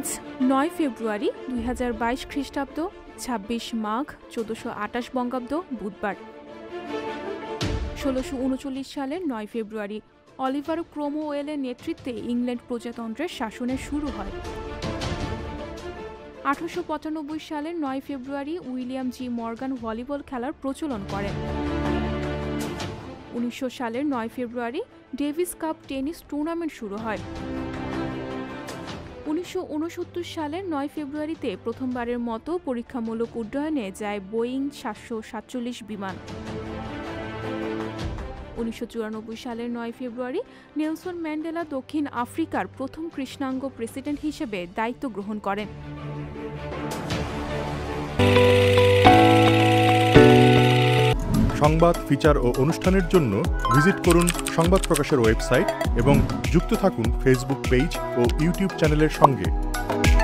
আজ ৯ ফেব্রুয়ারি ২০২২ খ্রিস্টাব্দ, ২৬ মাঘ ১৪২৮ বঙ্গাব্দ, বুধবার। ১৬৩৯ সালের ৯ ফেব্রুয়ারি অলিভার ক্রোমওয়েলের নেতৃত্বে ইংল্যান্ড প্রজাতন্ত্রের শাসনের শুরু হয়। ১৮৯৫ সালের ৯ ফেব্রুয়ারি উইলিয়াম জি মর্গান ভলিবল খেলার প্রচলন করেন। ১৯০০ সালের ৯ ফেব্রুয়ারি ডেভিস কাপ টেনিস টুর্নামেন্ট শুরু হয়। ১৯৬৯ সালের ৯ ফেব্রুয়ারিতে প্রথমবারের মতো পরীক্ষামূলক উড্ডয়নে যায় বোয়িং ৭৪৭ বিমান। ১৯৯৪ সালের ৯ ফেব্রুয়ারি নেলসন ম্যান্ডেলা দক্ষিণ আফ্রিকার প্রথম কৃষ্ণাঙ্গ প্রেসিডেন্ট হিসেবে দায়িত্ব গ্রহণ করেন। সংবাদ, ফিচার ও অনুষ্ঠানের জন্য ভিজিট করুন সংবাদ প্রকাশের ওয়েবসাইট এবং যুক্ত থাকুন ফেসবুক পেজ ও ইউটিউব চ্যানেলের সঙ্গে।